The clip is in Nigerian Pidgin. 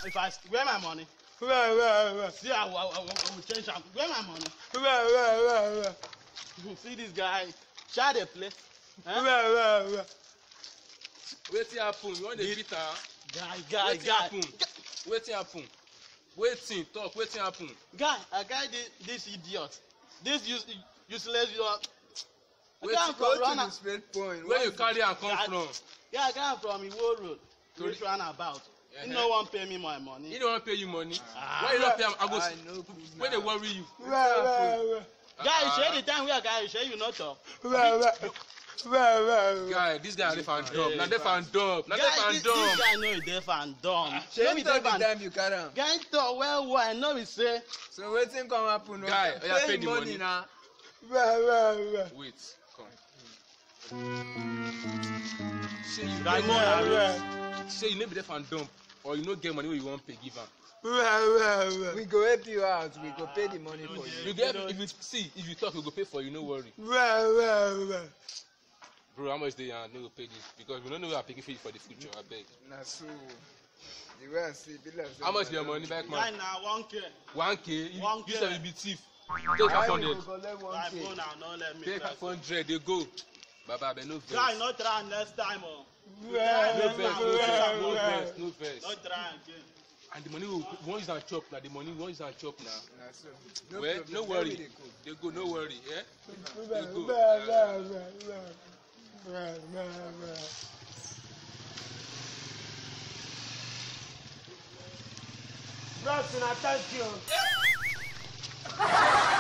if I where my money? See, I will change am. Where my money? See this guy. Share the play. Wetin happen? You want the beat her? Guy. Wetin happen? Wetin talk? Wetin happen? Guy, I got this idiot. This useless idiot. Go to the straight point. Where you carry am come from? Yeah, I got from Iwo Road. Which one about? He no one pay me my money. He don't want pay you money. Why you not pay him? I go. When they worry you. Guy, share the time where guy share you not talk. Guy, this guy deaf and dumb. Now deaf and dumb. Now deaf and dumb. This guy know he deaf and dumb. Share me the time you carry am. Guy talk well. I know he say. So wetin come happen? Guy, oya pay the money now. Wait, come. Say you Guy, say you no be deaf and dumb, or you no get money wey you wan pay give am. We go help you out. We go pay the money for you. You get if you talk, we go pay for you. No worry. Bro, how much dey yan? No go pay this because we no know we are paying for the future. I beg. Na so. The way I see, be like. How much be your money back, man? Guy na 1K. 1K. 1K. You say you be thief. Take 500. My phone now, no let me. Take 500. They go. Baba, no vex. Guy, no try next time, oh. No vex. No try again. And the money we won't use and chop now. The money we won't use and chop now. Na so. Well, no worry. They go. No worry. Yeah. They go. Bros, thank you.